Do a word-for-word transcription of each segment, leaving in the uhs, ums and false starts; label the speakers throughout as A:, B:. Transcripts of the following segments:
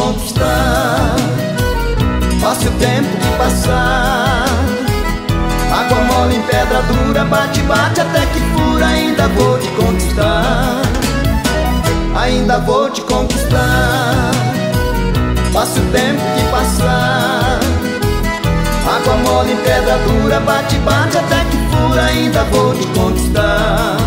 A: conquistar. Passe o tempo que passar, água mole em pedra dura, bate, bate até que fura. Ainda vou te conquistar, ainda vou te conquistar. Passe o tempo que passar, água mole em pedra dura, bate, bate até que fura. Ainda vou te conquistar.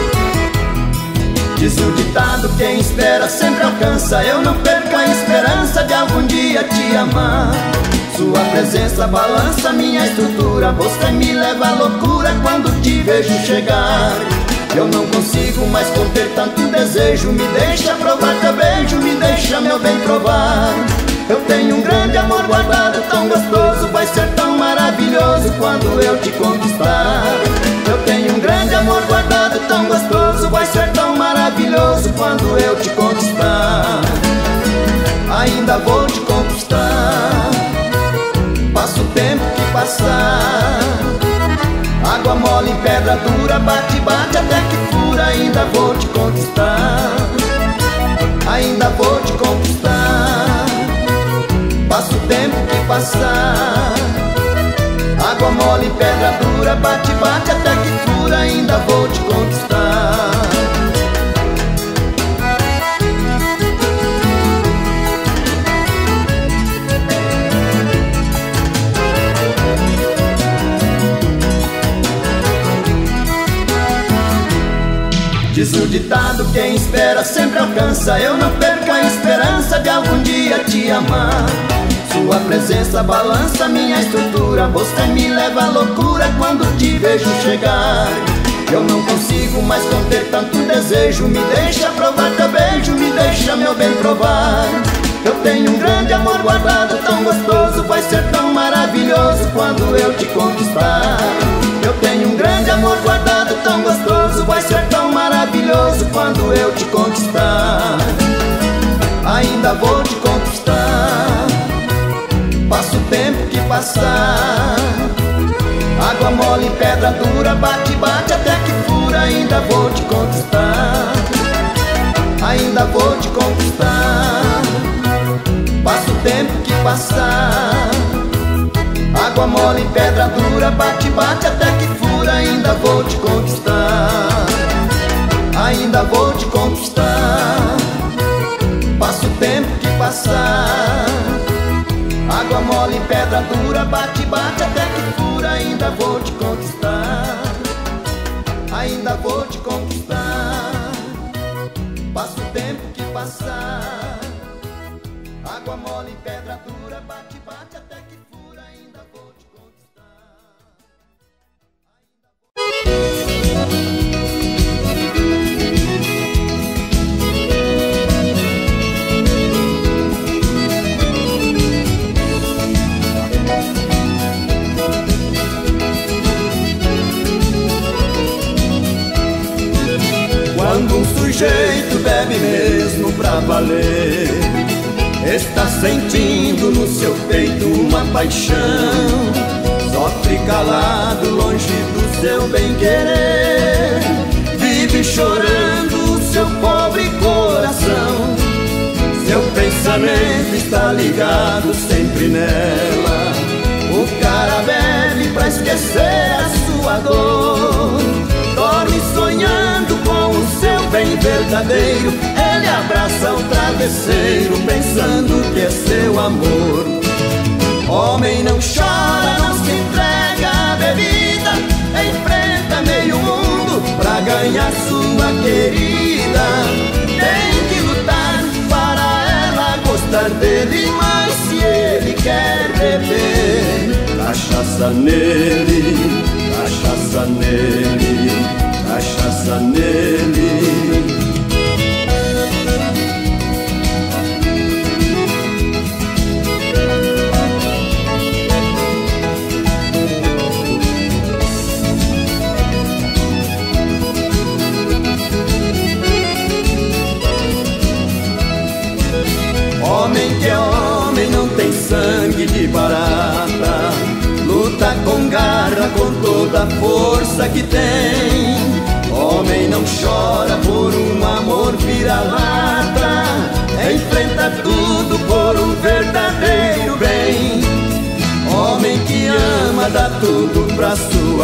A: Diz o ditado, quem espera sempre alcança. Eu não perco a esperança de algum dia te amar. Sua presença balança minha estrutura. Você me leva à loucura quando te vejo chegar. Eu não consigo mais conter tanto desejo. Me deixa provar teu beijo, me deixa meu bem provar. Eu tenho um grande amor guardado, tão gostoso, vai ser tão maravilhoso quando eu te conquistar. Eu tenho um grande amor guardado, tão gostoso, vai ser tão maravilhoso quando eu te conquistar. Ainda vou te conquistar. Passa o tempo que passar, água mole em pedra dura, bate, bate até que fura. Ainda vou te conquistar, ainda vou te conquistar. Passa o tempo que passar, água mole em pedra dura, bate, bate até que fura. Ainda vou te conquistar. Diz o ditado, quem espera sempre alcança. Eu não perco a esperança de algum dia te amar. Sua presença balança minha estrutura. Você me leva à loucura quando te vejo chegar. Eu não consigo mais conter tanto desejo. Me deixa provar teu beijo, me deixa meu bem provar. Eu tenho um grande amor guardado, tão gostoso, vai ser tão maravilhoso quando eu te conquistar. Eu tenho um grande amor guardado, tão gostoso, vai ser tão maravilhoso quando eu te conquistar. Ainda vou te conquistar. Passa o tempo que passar, água mole em pedra dura, bate, bate até que fura. Ainda vou te conquistar, ainda vou te conquistar. Passa o tempo que passar, água mole em pedra dura, bate, bate até que fura. Ainda vou te conquistar, ainda vou te conquistar. Passa o tempo que passar, água mole em pedra dura, bate, bate até que fura. Ainda vou te conquistar, ainda vou te conquistar. Passa o tempo que passar, água mole em pedra dura, bate, bate até que fura. Ainda vou te conquistar. Quando um sujeito bebe mesmo pra valer, está sentindo no seu peito uma paixão, sofre calado longe do seu bem-querer, vive chorando o seu pobre coração. Seu pensamento está ligado sempre nela. O cara bebe pra esquecer a sua dor, dorme sonhando com o seu bem verdadeiro. Ele abraça o travesseiro pensando que é seu amor. Homem não chora, não se entrega à bebida, enfrenta meio mundo pra ganhar sua querida. Tem que lutar para ela gostar dele, mas se ele quer beber, cachaça nele, cachaça nele, cachaça nele. Homem que é homem não tem sangue de barata, luta com garra, com toda a força que tem. Homem não chora por um amor vira-lata, enfrenta tudo por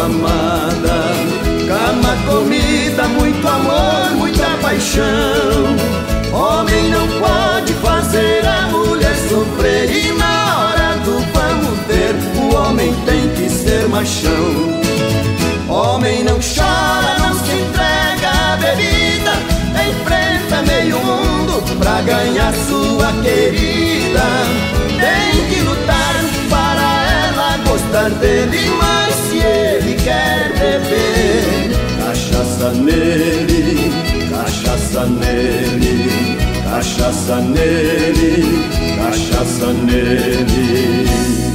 A: amada. Cama, comida, muito amor, muita paixão. Homem não pode fazer a mulher sofrer, e na hora do vamos ver, o homem tem que ser machão. Homem não chora, não se entrega à bebida, enfrenta meio mundo pra ganhar sua querida. Tem que lutar para ela gostar dele, mas se ele quer beber, cachaça nele, cachaça nele, cachaça nele, cachaça nele,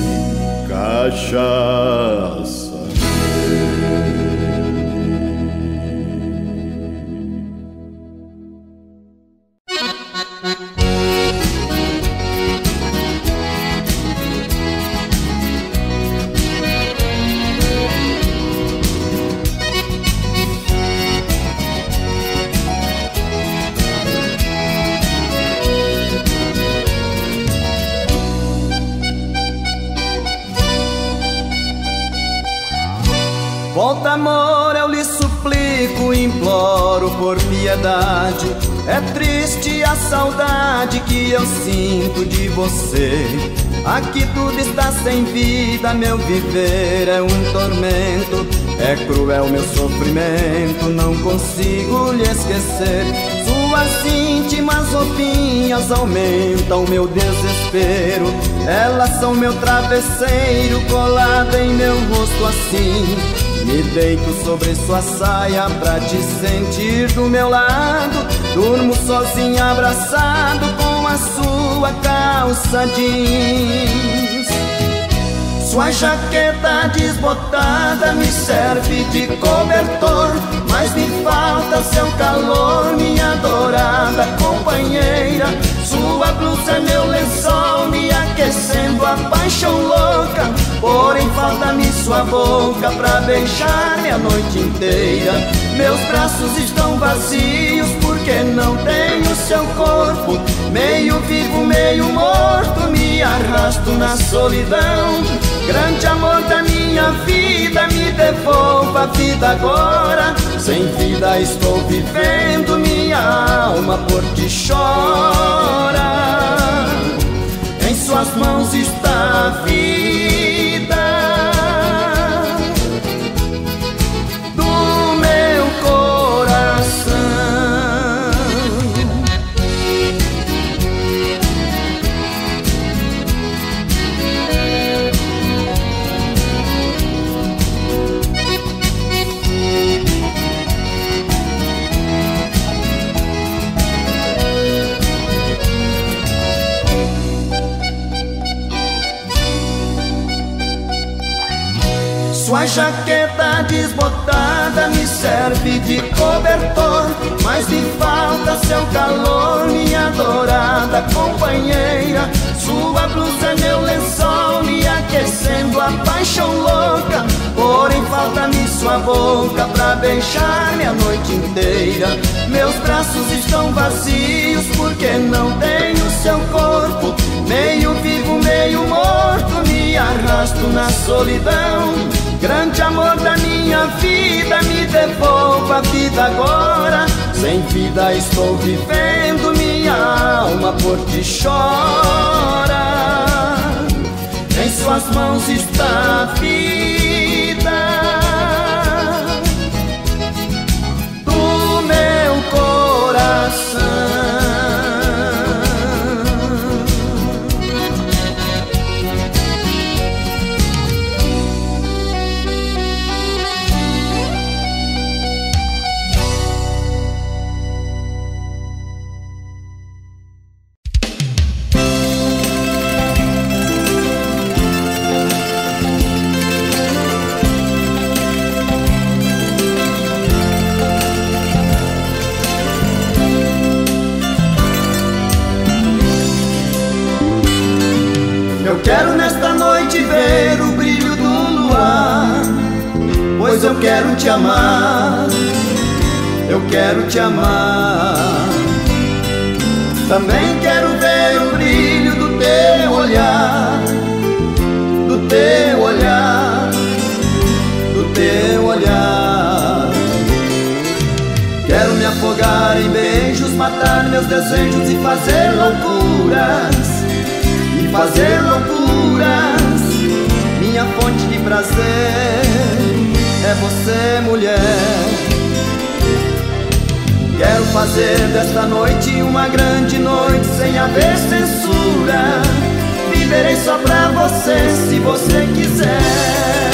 A: cachaça. Volta, amor, eu lhe suplico, imploro por piedade. É triste a saudade que eu sinto de você. Aqui tudo está sem vida, meu viver é um tormento. É cruel meu sofrimento, não consigo lhe esquecer. Suas íntimas roupinhas aumentam meu desespero. Elas são meu travesseiro, colado em meu rosto assim. Me deito sobre sua saia pra te sentir do meu lado. Durmo sozinho abraçado com a sua calça jeans. Sua jaqueta desbotada me serve de cobertor, mas me falta seu calor, minha adorada companheira. Sua blusa é meu lençol, me aquecendo a paixão louca. Porém falta-me sua boca pra beijar-me a noite inteira. Meus braços estão vazios porque não tenho seu corpo. Meio vivo, meio morto, me arrasto na solidão. Grande amor da minha vida, me devolva a vida agora. Sem vida estou vivendo, minha alma por ti chora. Em suas mãos está a vida do meu coração. Sua jaqueta desbotada me serve de cobertor, mas me falta seu calor, minha adorada companheira. Sua blusa é meu lençol, me aquecendo a paixão louca. Porém falta-me sua boca pra beijar-me a noite inteira. Meus braços estão vazios porque não tenho seu corpo. Meio vivo, meio morto, me arrasto na solidão. Grande amor da minha vida, me devolva a vida agora. Sem vida estou vivendo, minha alma por ti chora. Em suas mãos está a vida do meu coração. Eu quero nesta noite ver o brilho do luar, pois eu quero te amar, eu quero te amar. Também quero ver o brilho do teu olhar, do teu olhar, do teu matar meus desejos e fazer loucuras, e fazer loucuras. Minha fonte de prazer é você, mulher. Quero fazer desta noite uma grande noite sem haver censura. Viverei só pra você, se você quiser.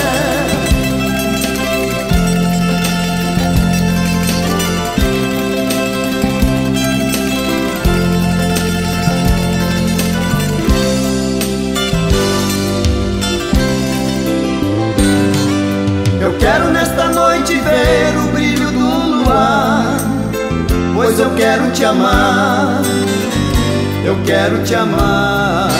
A: Eu quero nesta noite ver o brilho do luar, pois eu quero te amar, eu quero te amar.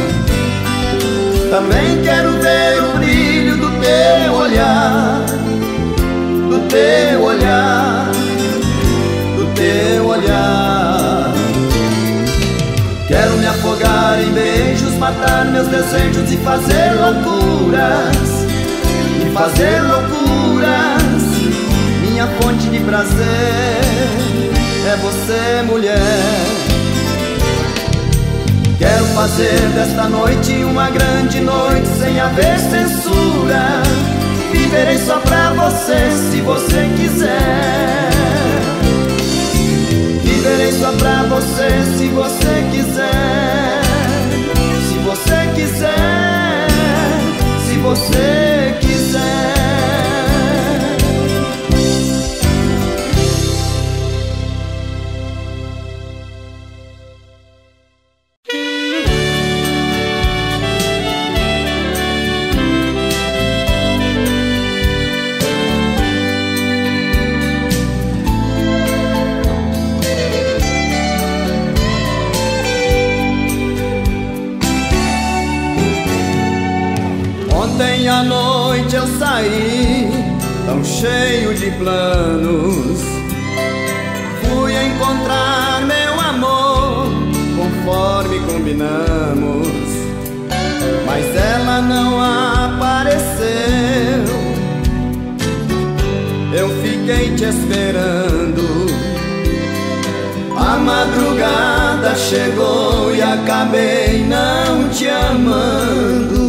A: Também quero ver o brilho do teu olhar, do teu olhar, do teu olhar. Quero me afogar em beijos, matar meus desejos e fazer loucuras, e fazer loucuras. Minha fonte de prazer é você, mulher. Quero fazer desta noite uma grande noite sem haver censura. Viverei só pra você, se você quiser. Viverei só pra você, se você quiser. Se você quiser, se você quiser. Ontem à noite eu saí, tão cheio de planos. Fui encontrar meu amor, conforme combinamos. Mas ela não apareceu. Eu fiquei te esperando. A madrugada chegou e acabei não te amando.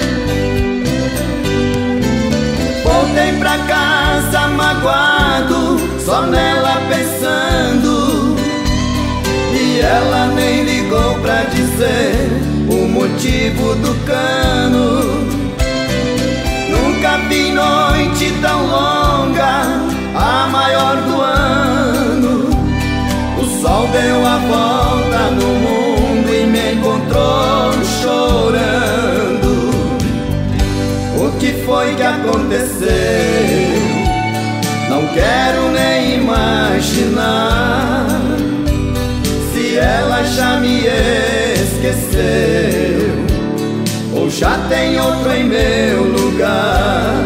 A: Voltei pra casa magoado, só nela pensando. E ela nem ligou pra dizer o motivo do cano. Nunca vi noite tão longa, a maior do ano. O sol deu a volta no mundo e me encontrou chorando. O que foi que aconteceu? Não quero nem imaginar. Se ela já me esqueceu ou já tem outro em meu lugar.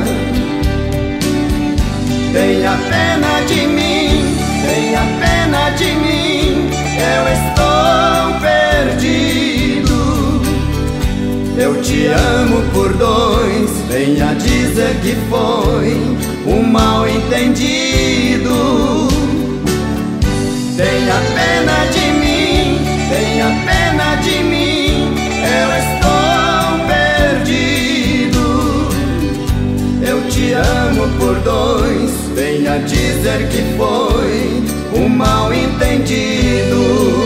A: Tenha pena de mim, tenha pena de mim. Eu estou perdido. Eu te amo por dois, venha dizer que foi um mal entendido. Tenha pena de mim, tenha pena de mim. Eu estou perdido. Eu te amo por dois, venha dizer que foi um mal entendido.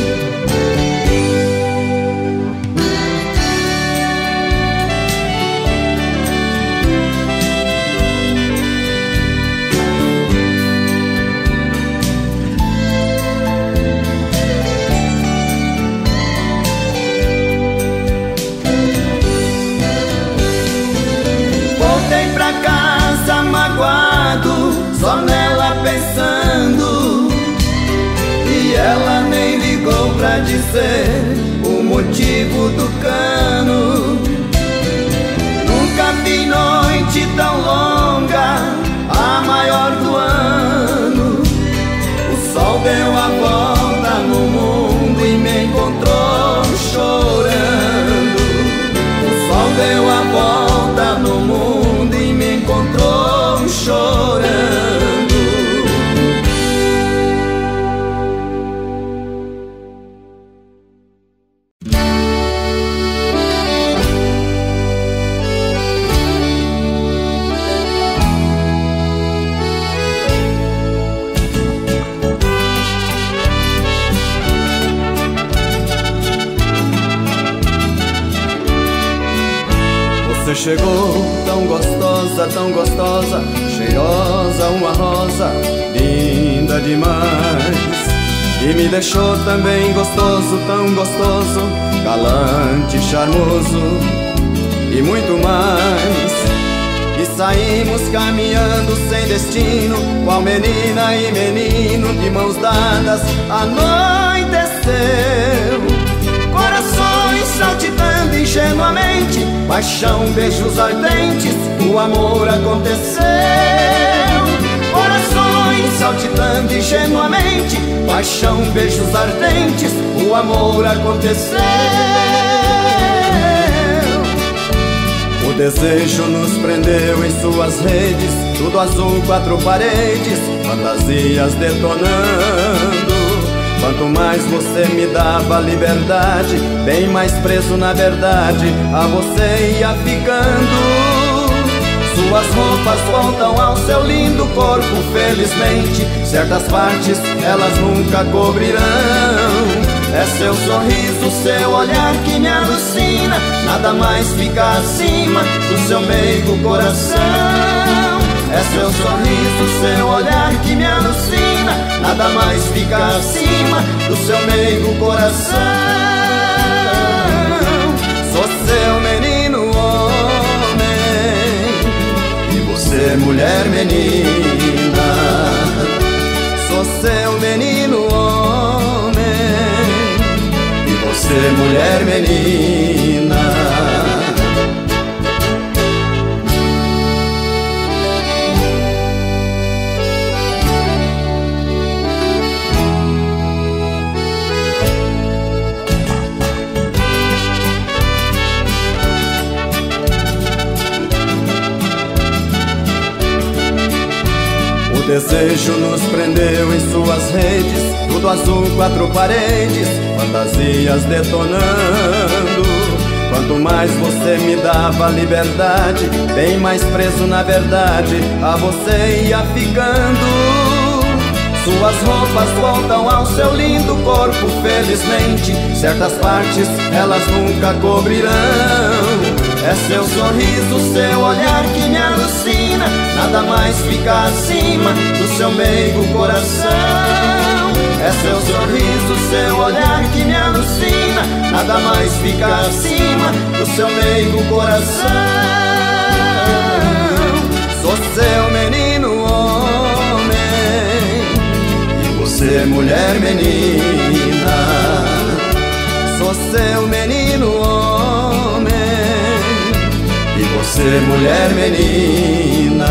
A: Só nela pensando. E ela nem ligou pra dizer o motivo do cano. Nunca vi noite tão longa, a maior do ano. O sol deu a volta no mundo e me encontrou chorando. O sol deu a volta no mundo e me encontrou chorando. Você chegou tão gostosa, tão gostosa, cheirosa, uma rosa, linda demais. E me deixou também gostoso, tão gostoso, galante, charmoso e muito mais. E saímos caminhando sem destino, qual menina e menino de mãos dadas. Anoiteceu, corações saltitando ingenuamente, paixão, beijos ardentes, o amor aconteceu. Corações saltitando ingenuamente, paixão, beijos ardentes, o amor aconteceu. O desejo nos prendeu em suas redes, tudo azul, quatro paredes, fantasias detonando. Quanto mais você me dava liberdade, bem mais preso na verdade, a você ia ficando. Suas roupas voltam ao seu lindo corpo, felizmente, certas partes elas nunca cobrirão. É seu sorriso, seu olhar que me alucina, nada mais fica acima do seu meigo coração. É seu sorriso, seu olhar que me alucina, nada mais fica acima do seu meigo coração. Sou seu menino homem e você mulher menina. Sou seu menino homem e você mulher menina. O desejo nos prendeu em suas redes, tudo azul, quatro paredes, fantasias detonando. Quanto mais você me dava liberdade, bem mais preso na verdade, a você ia ficando. Suas roupas voltam ao seu lindo corpo, felizmente, certas partes elas nunca cobrirão. É seu sorriso, seu olhar que me alucina, nada mais fica acima do seu meigo coração. É seu sorriso, seu olhar que me alucina, nada mais fica acima do seu meigo coração. Sou seu menino homem e você mulher menina. Sou seu menino homem e você mulher menina.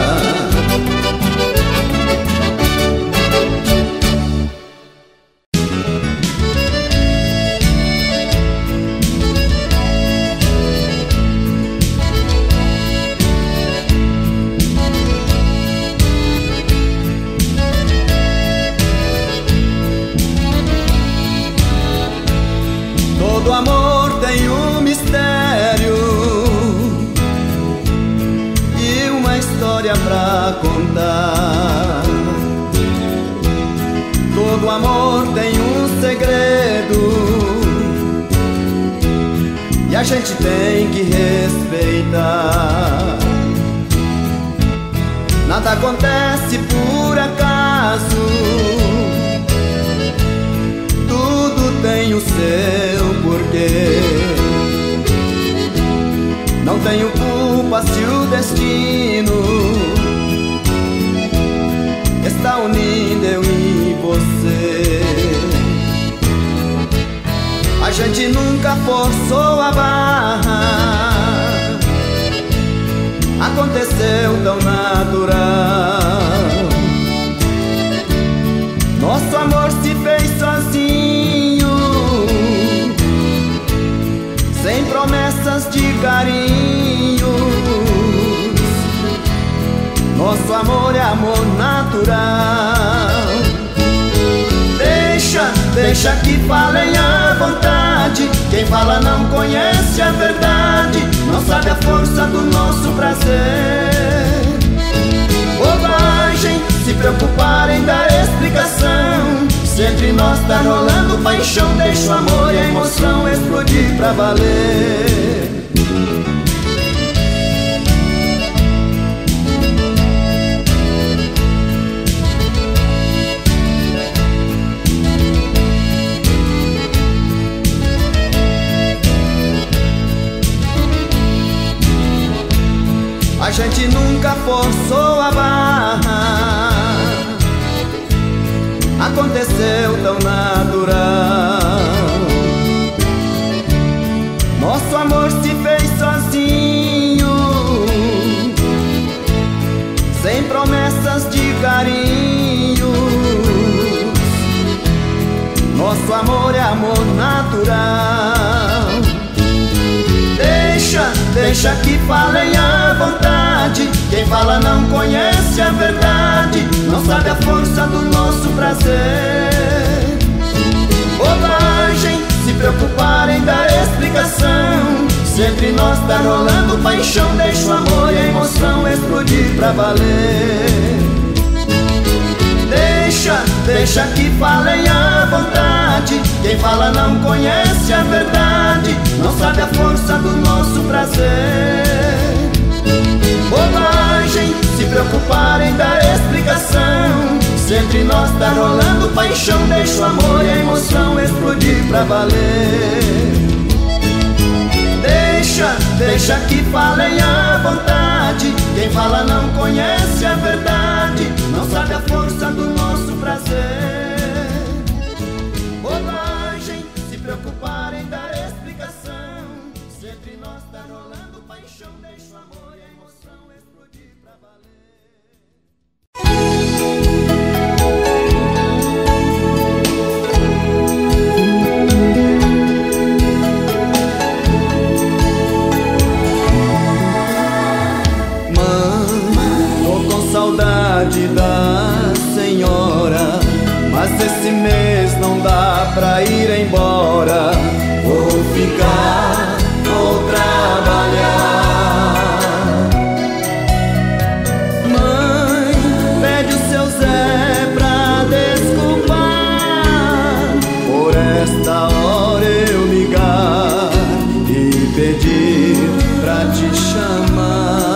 A: Todo amor tem um mistério e uma história pra contar. Todo amor tem um segredo e a gente tem que respeitar. Nada acontece por acaso, tudo tem o seu porquê. Não tenho culpa se o destino está unindo eu e você. A gente nunca forçou a barra, aconteceu tão natural. Nosso amor se fez sozinho, sem promessas de carinho. Nosso amor é amor natural. Deixa, deixa que falem à vontade. Quem fala não conhece a verdade, não sabe a força do nosso prazer. Bobagem se preocupar em dar explicação. Se entre nós tá rolando paixão, deixa o amor e a emoção explodir pra valer. A gente nunca forçou a barra, aconteceu tão natural. Nosso amor se fez sozinho, sem promessas de carinho. Nosso amor é amor natural. Deixa, deixa que falem à vontade. Quem fala não conhece a verdade, não sabe a força do nosso prazer. Bobagem se preocupar em dar explicação. Se entre nós tá rolando paixão, deixa o amor e a emoção explodir pra valer. Deixa, deixa que falem à vontade. Quem fala não conhece a verdade, não sabe a força do nosso prazer. Bobagem se preocupar em dar explicação. Se entre nós tá rolando paixão, deixa o amor e a emoção explodir pra valer. Deixa, deixa que falem à vontade. Quem fala não conhece a verdade, não sabe a força do nosso prazer. Bobagem se preocupar em dar explicação. Se entre nós tá rolando paixão, deixa o amor e a emoção explodir pra valer. Saudade da senhora, mas esse mês não dá pra ir embora. Vou ficar, vou trabalhar. Mãe, pede o seu Zé pra desculpar por esta hora eu ligar e pedir pra te chamar.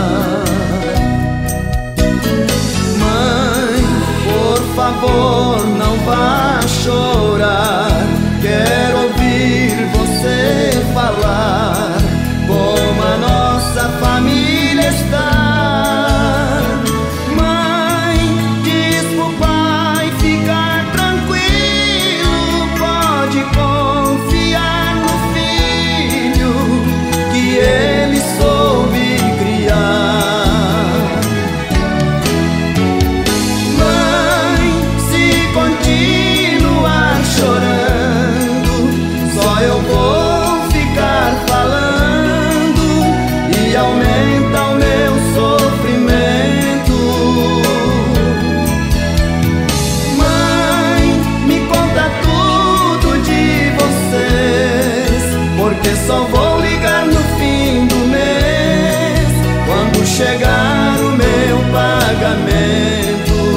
A: Por favor, não vá chorar. Quero ouvir você falar como a nossa família está. Mãe, diz pro pai ficar tranquilo. Pode confiar no filho que ele soube criar. Continuar chorando, só eu vou ficar falando e aumenta o meu sofrimento. Mãe, me conta tudo de vocês, porque só vou ligar no fim do mês, quando chegar o meu pagamento.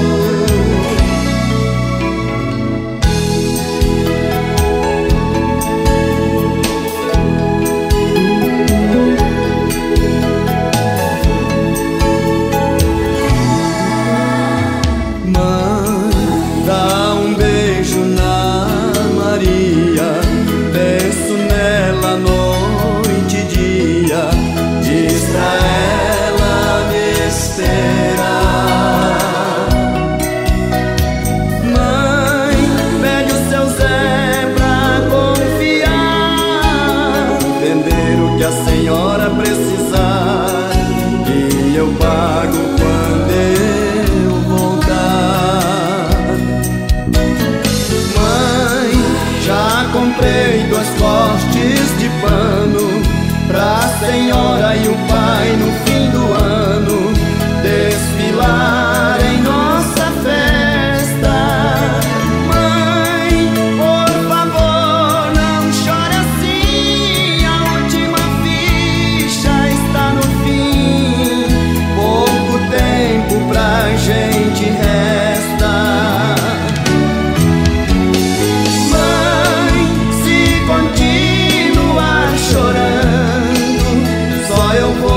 A: Senhora e o pai no fim do ano desfilar em nossa festa. Mãe, por favor, não chore assim, a última ficha está no fim. Pouco tempo pra gente resta. Mãe, se continuar chorando, eu vou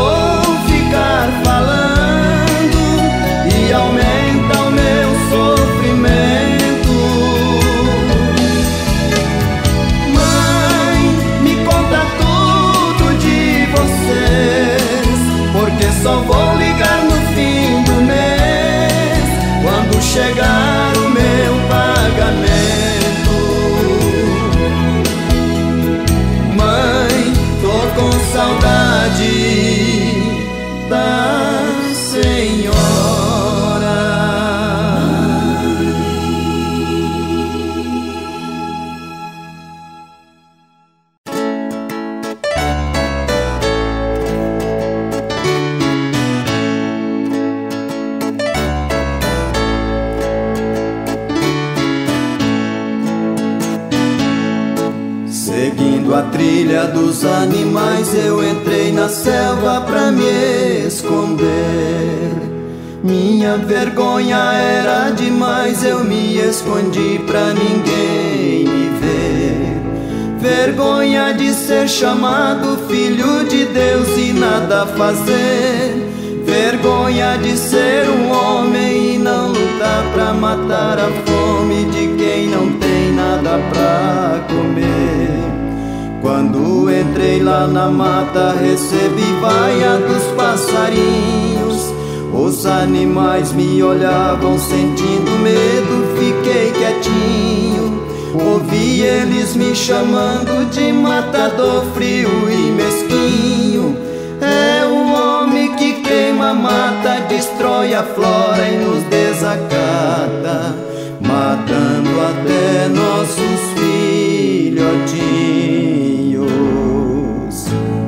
A: família dos animais, eu entrei na selva pra me esconder. Minha vergonha era demais, eu me escondi pra ninguém me ver. Vergonha de ser chamado filho de Deus e nada fazer. Vergonha de ser um homem e não lutar pra matar a fome de quem não tem nada pra comer. Quando entrei lá na mata, recebi vaia dos passarinhos. Os animais me olhavam sentindo medo, fiquei quietinho. Ouvi eles me chamando de matador frio e mesquinho. É o homem que queima a mata, destrói a flora e nos desacata, matando até nossos filhotinhos.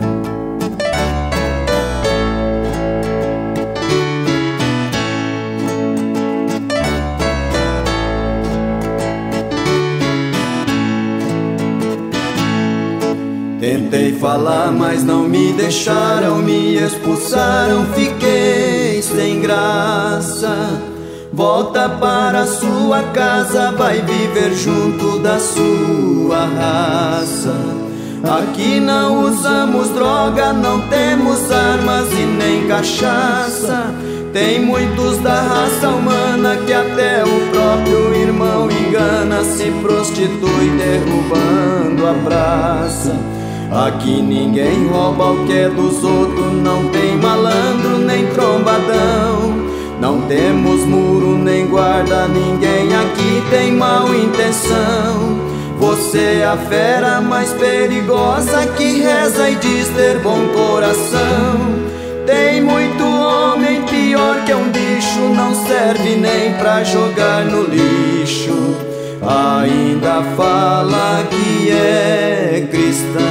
A: Tentei falar, mas não me deixaram, me expulsaram, fiquei sem graça. Volta para sua casa, vai viver junto da sua raça. Aqui não usamos droga, não temos armas e nem cachaça. Tem muitos da raça humana que até o próprio irmão engana, se prostitui derrubando a praça. Aqui ninguém rouba o que é dos outros, não tem malandro nem trombadão. Não temos muro nem guarda, ninguém aqui tem mal intenção. Você é a fera mais perigosa que reza e diz ter bom coração. Tem muito homem pior que um bicho, não serve nem pra jogar no lixo. Ainda fala que é cristão.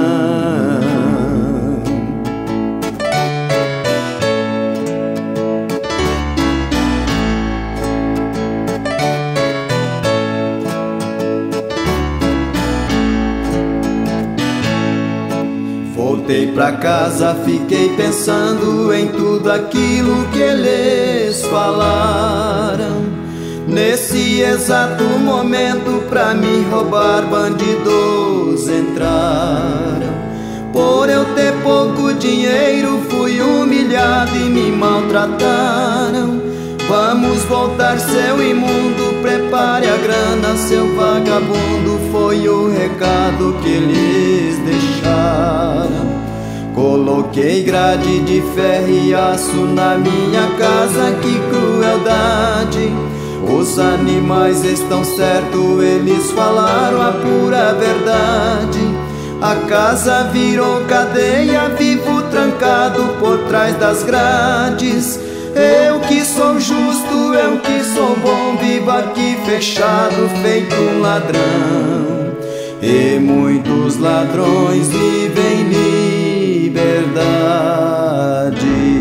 A: Voltei pra casa, fiquei pensando em tudo aquilo que eles falaram. Nesse exato momento pra me roubar, bandidos entraram. Por eu ter pouco dinheiro, fui humilhado e me maltrataram. Vamos voltar, seu imundo, prepare a grana, seu vagabundo. Foi o recado que eles deixaram. Coloquei grade de ferro e aço na minha casa, que crueldade. Os animais estão certos, eles falaram a pura verdade. A casa virou cadeia, vivo trancado por trás das grades. Eu que sou justo, eu que sou bom, vivo aqui fechado, feito um ladrão. E muitos ladrões vivem em liberdade.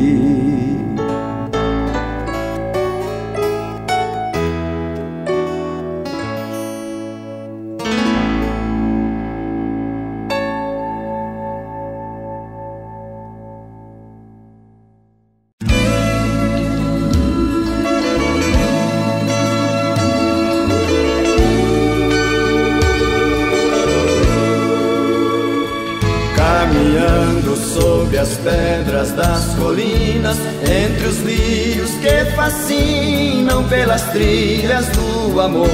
A: Sobre as pedras das colinas, entre os lírios que fascinam, pelas trilhas do amor,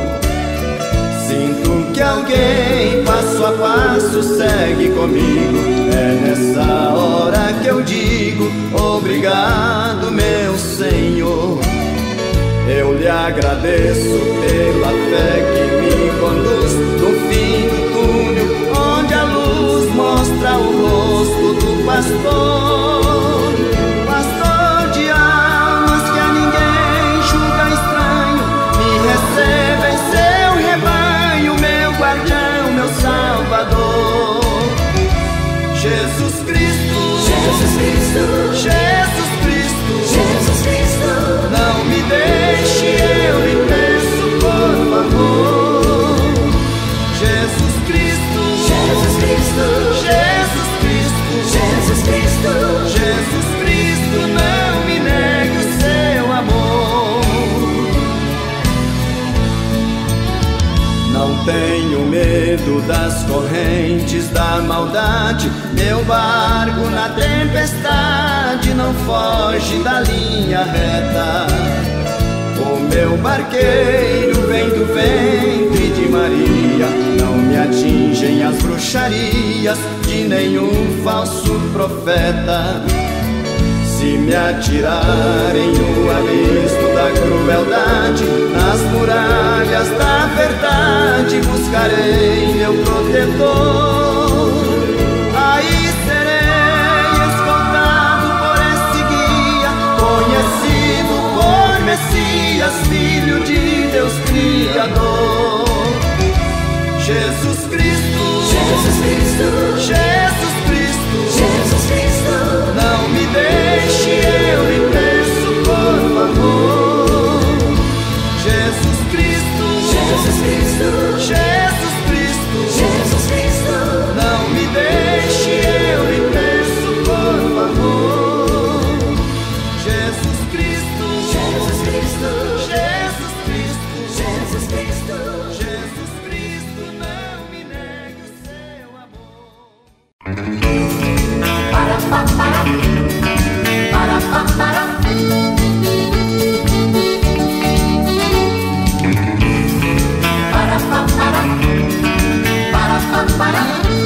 A: sinto que alguém passo a passo segue comigo. É nessa hora que eu digo obrigado, meu Senhor. Eu lhe agradeço pela fé que me conduz no fim do túnel, onde a luz mostra o rosto do pastor. Pastor de almas que a ninguém julga estranho, me receba em seu rebanho, meu guardião, meu salvador. Jesus Cristo, Jesus Cristo, Jesus Cristo, Jesus Cristo, não me deixe, eu lhe peço por favor. Jesus Cristo, Jesus Cristo, da maldade. Meu barco na tempestade não foge da linha reta. O meu barqueiro vem do ventre de Maria. Não me atingem as bruxarias de nenhum falso profeta. Se me atirarem no abismo da crueldade, nas muralhas da verdade buscarei meu protetor. Aí serei escoltado por esse guia, conhecido por Messias, Filho de Deus Criador. Jesus Cristo,
B: Jesus Cristo,
A: Jesus Cristo,
B: Jesus Cristo,
A: não me deixe, eu lhe peço, por favor. Jesus Cristo,
B: Jesus Cristo,
A: Jesus Cristo,
B: Jesus Cristo,
A: não me deixe, eu lhe peço, por favor. Jesus Cristo,
B: Jesus Cristo,
A: Jesus Cristo,
B: Jesus Cristo,
A: Jesus Cristo, não me negue o seu amor.
B: para pa para para pa para para pa para para pa para.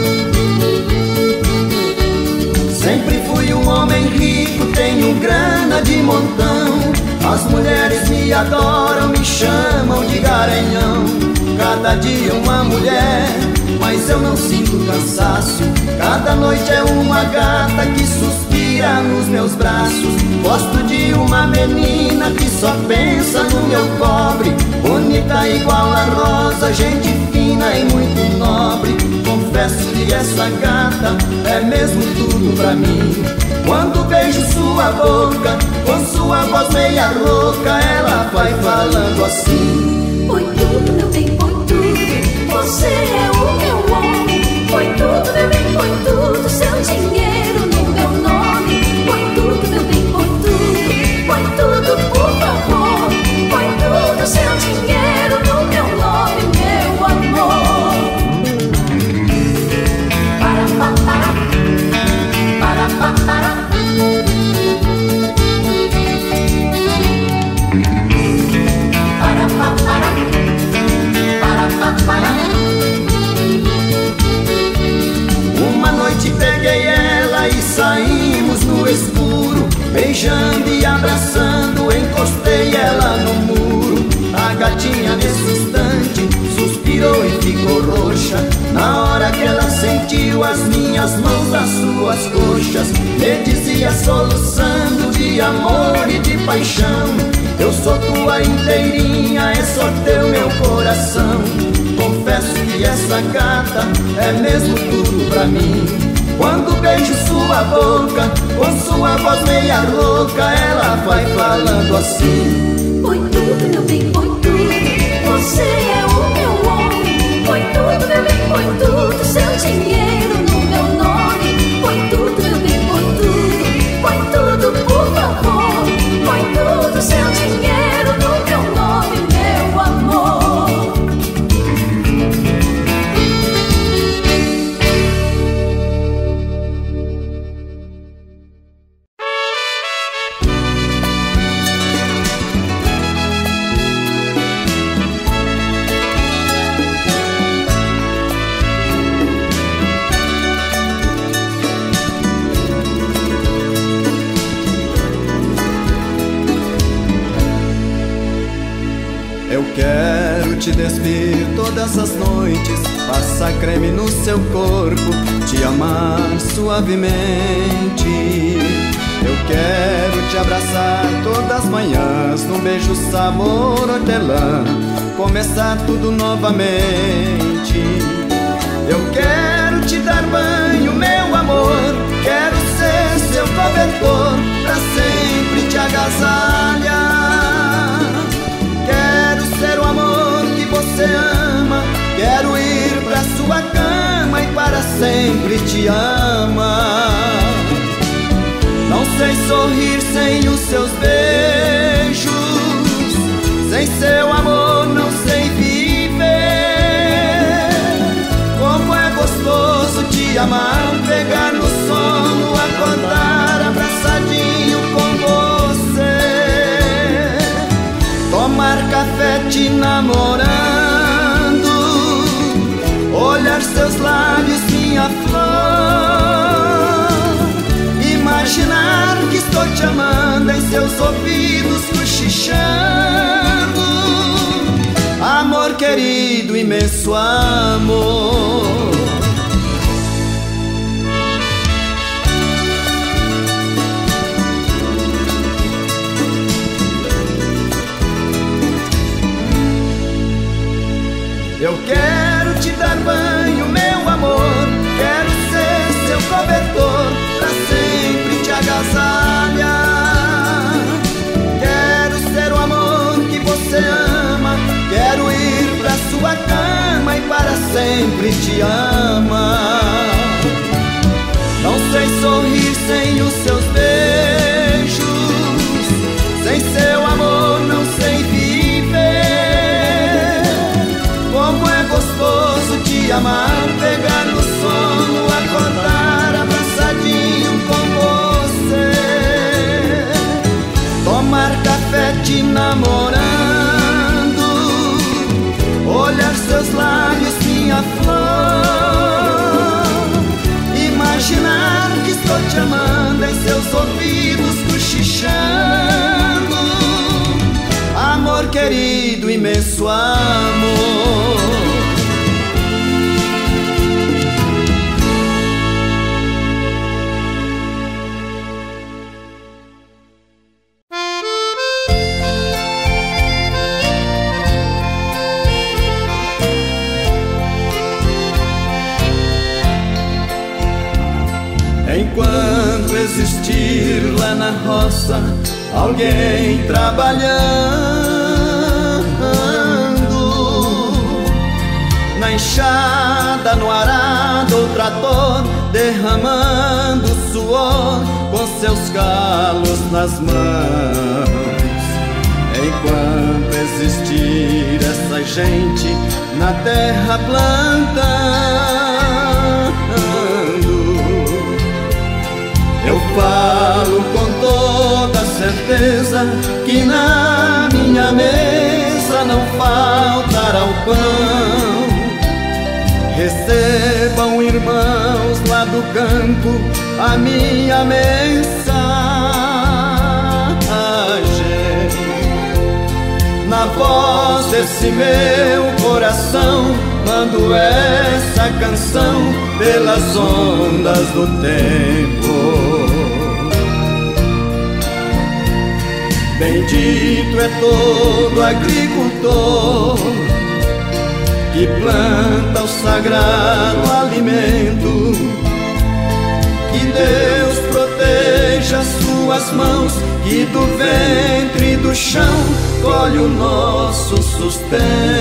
A: Sempre fui um homem rico, tenho grana de montão. As mulheres me adoram, me chamam de garanhão. Cada dia uma mulher, mas eu não sinto cansaço. Cada noite é uma gata que suspira nos meus braços. Gosto de uma menina que só pensa no meu cobre. Bonita igual a rosa, gente fina e muito nobre. Confesso que essa gata é mesmo tudo pra mim. Quando beijo sua boca, com sua voz meia rouca, ela vai falando assim:
B: Põe tudo, meu bem, põe tudo. Você é o meu homem. Põe tudo, meu bem, põe tudo. Seu dinheiro no meu nome. Põe tudo, meu bem, põe tudo. Põe tudo, por favor. Põe tudo, seu dinheiro no meu nome, meu amor. Para, pa, para. Para, pa, para. Para, pa, para. Para, pa, para.
A: Uma noite peguei ela e saímos no escuro, beijando e abraçando, encostei ela no muro. A gatinha nesse instante suspirou e ficou roxa. Na hora que ela sentiu as minhas mãos nas suas coxas, me dizia soluçando de amor e de paixão: eu sou tua inteirinha, é só teu meu coração. Confesso que essa gata é mesmo tudo pra mim. Quando beijo sua boca, com sua voz meia rouca, ela vai falando assim:
B: Põe tudo, meu bem, põe tudo. Você é o meu homem. Põe tudo, meu bem, põe tudo. Seu dinheiro no meu nome. Põe tudo, meu bem, põe tudo. Põe tudo, por favor. Põe tudo, seu dinheiro no meu nome, meu amor.
A: eu quero te despir todas as noites, passar creme no seu corpo, te amar suavemente. Eu quero te abraçar todas as manhãs, num beijo sabor hortelã, começar tudo novamente. Eu quero te dar banho, meu amor, quero ser seu cobertor, pra sempre te agasalhar. Quero ser o amor que você ama, quero ir pra sua cama e para sempre te amar. Não sei sorrir sem os seus beijos, sem seu amor não sei viver. Como é gostoso te amar, pegar no sono, acordar abraçadinho com você, tomar café te namorando, olhar seus lábios, minha flor, imaginar que estou te amando em seus ouvidos cochichando. Amor querido, imenso amor. Eu quero te dar banho, meu amor, quero ser seu cobertor, pra sempre te agasalhar. Quero ser o amor que você ama, quero ir pra sua cama e para sempre te amar. Não sei sorrir sem os seus beijos, sem seu amor não sei viver. Como é gostoso te amar, pegar no sono, acordar abraçadinho com você, tomar café te namorando, olhar seus lábios, minha flor, imaginar que estou te amando em seus ouvidos cochichando. Amor querido, imenso amor. Enquanto existir lá na roça alguém trabalhando, na enxada, no arado, o trator derramando suor com seus calos nas mãos. Enquanto existir essa gente na terra plantando, eu falo com toda certeza que na minha mesa não faltará o pão. Recebam, irmãos, lá do campo a minha mensagem. Na voz desse meu coração mando essa canção pelas ondas do tempo. Bendito é todo agricultor que planta o sagrado alimento. Que Deus proteja suas mãos, que do ventre e do chão colhe o nosso sustento.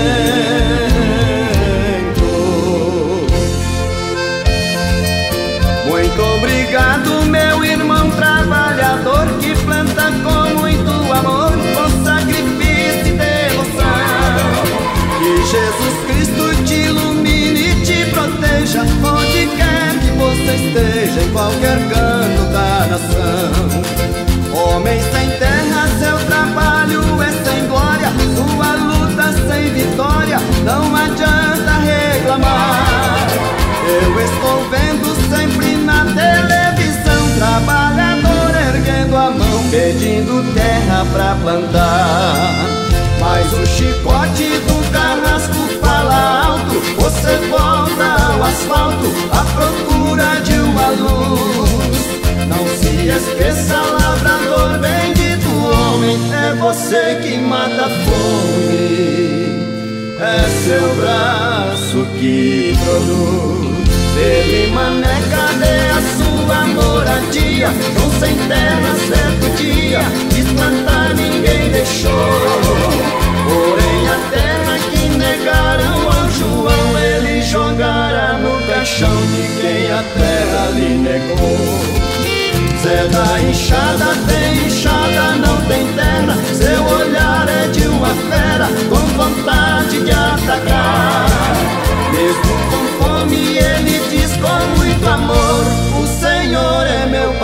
A: Muito obrigado, meu irmão trabalhador, que planta com muito amor, com sacrifício e devoção. Que Jesus Cristo te ilumine e te proteja, onde quer que você esteja, em qualquer canto da nação. Homem sem terra, seu trabalho é sem glória, sua luta sem vitória, não adianta reclamar. Eu estou vendo sempre na televisão trabalhador erguendo a mão, pedindo terra pra plantar. Mas o chicote do carrasco fala alto, você volta ao asfalto à procura de uma luz. Não se esqueça, lavrador bendito homem, é você que mata a fome, é seu braço que produz. Dele, mané, cadê a sua moradia? Não sem terra, certo dia, desplantar ninguém deixou. Porém a terra que negaram ao João, ele jogará no caixão de quem a terra lhe negou. Zé da enxada tem enxada, não tem terra, seu olhar é de uma fera com vontade de atacar. Mesmo com fome ele diz com muito amor,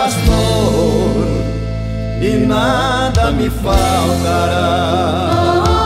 A: pastor e nada me faltará.